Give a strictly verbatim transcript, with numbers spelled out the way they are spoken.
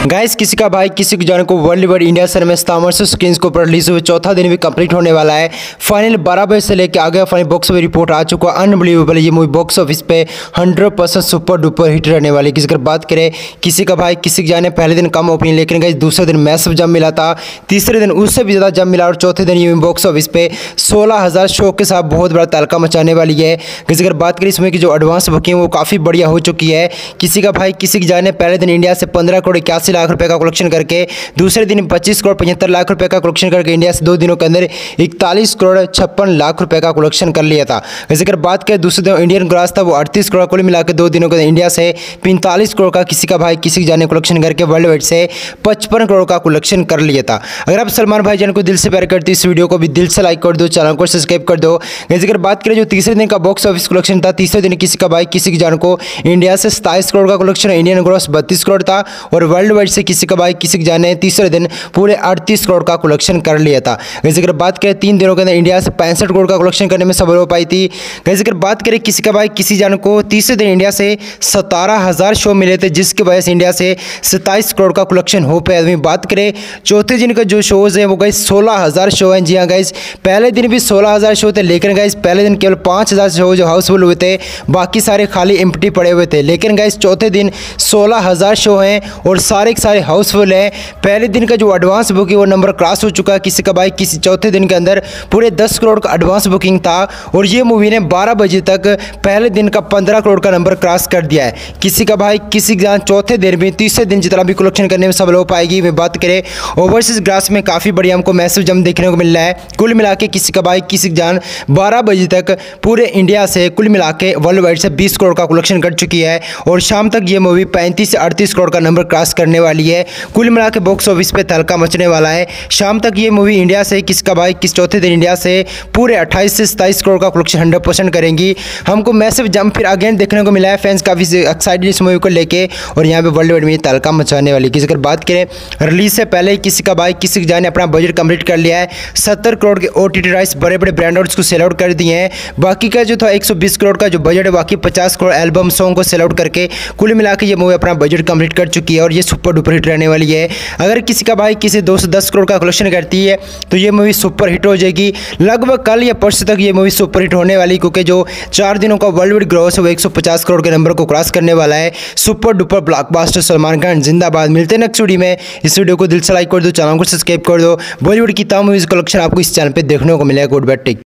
Guys किसी का भाई किसी को जाने को वर्ल्ड वाइड इंडिया सिनेमा तामर्स स्क्रीन के ऊपर रिलीज हुए चौथा दिन भी कंप्लीट होने वाला है। फाइनल बारह बजे से लेकर आगे फाइनल बॉक्स ऑफिस रिपोर्ट आ चुका है। अनबिलीवेबल ये मूवी बॉक्स ऑफिस पे hundred percent super duper hit रहने वाली। किसी अगर बात करें किसी का भाई किसी के जाने पहले दिन कम ओपनिंग, लेकिन गाइस दूसरे दिन मैसिव जम मिला था, तीसरे दिन उससे भी ज़्यादा जम मिला और चौथे दिन ये बॉक्स ऑफिस पे सोलह हज़ार शो के साथ बहुत बड़ा तहलका मचाने वाली है। किसी अगर बात करें इसमें की जो एडवांस बुकिंग वो काफ़ी बढ़िया हो चुकी है। किसी का भाई किसी के जाने पहले दिन इंडिया से पंद्रह करोड़ इक्यासी लाख रुपए का कलेक्शन करके दूसरे दिन पच्चीस करोड़ पचहत्तर लाख रुपए का कलेक्शन करके इंडिया से दो दिनों के अंदर इकतालीस करोड़ छप्पन लाख रुपए का कलेक्शन कर लिया था। वैसे अगर बात करें दूसरे दिन इंडियन ग्रास था वो अड़तीस करोड़ कुल मिलाकर दो दिनों के अंदर इंडिया से पैंतालीस करोड़ का किसी का भाई किसी जाने कलेक्शन करके वर्ल्ड वाइड से पचपन करोड़ का कलेक्शन कर लिया था। अगर आप सलमान भाई जान को दिल से प्यार करते इस वीडियो को भी दिल से लाइक कर दो, चैनल को सब्सक्राइब कर दो। वैसे अगर बात करें जो तीसरे दिन का बॉक्स ऑफिस कलेक्शन था, तीसरे दिन किसी का भाई किसी की जान को इंडिया से सताईस करोड़ का कलेक्शन, इंडियन ग्रॉस बत्तीस करोड़ था और वर्ल्ड वाइड से किसी का भाई किसी की जाने तीसरे दिन पूरे अड़तीस करोड़ का कलेक्शन कर लिया था। वैसे अगर बात करें तीन दिनों के अंदर इंडिया से पैंसठ करोड़ का कलेक्शन करने में सफल हो पाई थी। वैसे अगर बात करें किसी का भाई किसी जान को तीसरे दिन इंडिया से सतारह हज़ार शो मिले थे, जिसकी वजह से इंडिया से सत्ताईस करोड़ का कलेक्शन हो पाया। वहीं बात करें चौथे दिन का जो शोज है वो गाइस सोलह हज़ार शो हैं। जी हाँ गाइस, पहले दिन भी सोलह हज़ार शो थे, लेकिन गाइस पहले दिन केवल पाँच हज़ार शो जो हाउसफुल हुए थे, बाकी सारे खाली एम्प्टी पड़े हुए थे। लेकिन गाइस चौथे दिन सोलह हज़ार शो हैं और सारे के सारे हाउसफुल हैं। पहले दिन का जो एडवांस बुकिंग वो नंबर क्रॉस हो चुका है। किसी का भाई किसी चौथे दिन के अंदर पूरे दस करोड़ का एडवांस बुकिंग था और ये मूवी ने बारह बजे तक पहले दिन का पंद्रह करोड़ का नंबर क्रॉस कर दिया है। किसी का भाई किसी का चौथे दिन भी तीसरे दिन जितना भी कलेक्शन करने में सफल हो पाएगी। मैं बात करें ओवरसीज ग्रास में काफ़ी बढ़िया हमको मैसिव जम देखने को मिल रहा है। कुल मिला के किसी का भाई किसी जान बारह बजे तक पूरे इंडिया से कुल मिला के वर्ल्ड वाइड से बीस करोड़ का कलेक्शन कर चुकी है और शाम तक ये मूवी पैंतीस से अड़तीस करोड़ का नंबर क्रॉस करने वाली है। कुल मिला के बॉक्स ऑफिस पे तहलका मचने वाला है। शाम तक ये मूवी इंडिया से किसका भाई किस चौथे दिन इंडिया से पूरे अट्ठाईस से सत्ताईस करोड़ का कलेक्शन हंड्रेड परसेंट करेंगी। हमको मैसिव जंप फिर अगेन देखने को मिला है। फैंस काफ़ी एक्साइटेड इस मूवी को लेके और यहाँ पे वर्ल्ड वाइड में तहलका मचाने वाली। किसी अगर बात करें रिलीज से पहले किसी का भाई किसी जाने अपना बजट कंप्लीट कर लिया है। सत्तर करोड़ के ओ टी टी राइट्स बड़े बड़े ब्रांडर्स को सेल आउट कर दिए हैं। बाकी का जो था एक सौ बीस करोड़ का जो बजट है, बाकी पचास करोड़ एल्बम सॉन्ग को सेल आउट करके कुल मिला के ये मूवी अपना बजट कंप्लीट कर चुकी है और ये सुपर डुपर हिट रहने वाली है। अगर किसी का भाई किसी दो सौ दस करोड़ का कलेक्शन करती है तो ये मूवी सुपर हिट हो जाएगी। लगभग कल या परसों तक ये मूवी सुपर हिट होने वाली, क्योंकि जो चार दिनों का वर्ल्ड वाइड ग्रॉस है वो एक सौ पचास करोड़ के नंबर को क्रॉस करने वाला है। Super duper blockbuster Salman Khan जिंदाबाद। मिलते हैं नेक्स्ट वीडियो में। इस वीडियो को दिल से लाइक कर दो, चैनल को सब्सक्राइब कर दो। बॉलीवुड की तमाम मूवीज कलेक्शन आपको इस चैनल पे देखने को मिलेगा। Good bye, take.